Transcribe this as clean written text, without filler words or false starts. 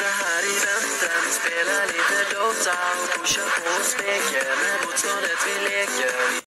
sitta här i väntan, spela lite Dota och pusha på och steker när motståndet vi leker.